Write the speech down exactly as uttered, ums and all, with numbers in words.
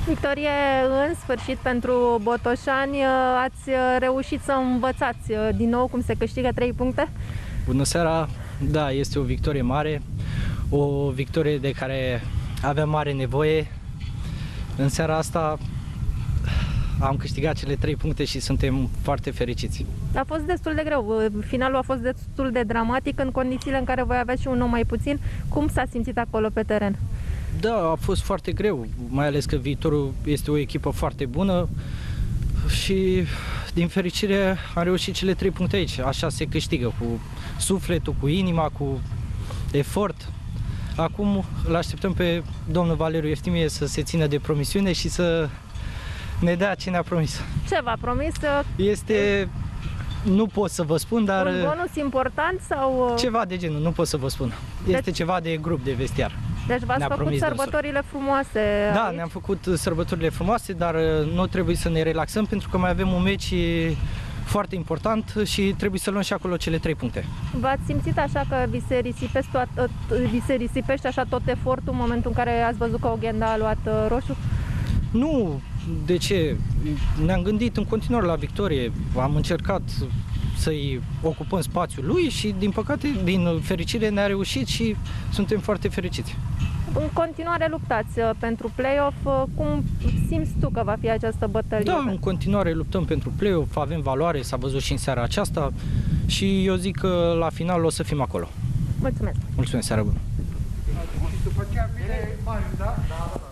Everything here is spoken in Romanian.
Victorie în sfârșit pentru botoșani, ați reușit să învățați din nou cum se câștigă trei puncte? Bună seara! Da, este o victorie mare, o victorie de care aveam mare nevoie. În seara asta am câștigat cele trei puncte și suntem foarte fericiți. A fost destul de greu, finalul a fost destul de dramatic în condițiile în care voi aveți și un om mai puțin. Cum s-a simțit acolo pe teren? Da, a fost foarte greu, mai ales că Viitorul este o echipă foarte bună și din fericire am reușit cele trei puncte aici. Așa se câștigă, cu sufletul, cu inima, cu efort. Acum îl așteptăm pe domnul Valeriu Eftimie să se țină de promisiune și să ne dea ce ne-a promis. Ce v-a promis? Este, nu pot să vă spun, dar... Un bonus important sau... Ceva de genul, nu pot să vă spun. Este deci, ceva de grup, de vestiar. Deci v-ați făcut sărbătorile dânsul. frumoase Da, aici? ne-am făcut sărbătorile frumoase, dar nu trebuie să ne relaxăm pentru că mai avem un meci foarte important și trebuie să luăm și acolo cele trei puncte. V-ați simțit așa că vi se, risipește toat, vi se risipește așa tot efortul în momentul în care ați văzut că Oghenda a luat roșu? Nu, de ce? Ne-am gândit în continuare la victorie, am încercat să-i ocupăm spațiul lui și din păcate, din fericire ne-a reușit și suntem foarte fericiți. În continuare luptați pentru play-off, cum simți tu că va fi această bătălie? Da, în continuare luptăm pentru play-off, avem valoare, s-a văzut și în seara aceasta și eu zic că la final o să fim acolo. Mulțumesc! Mulțumesc, seara bună! Și după ce a bine, da? Da, da.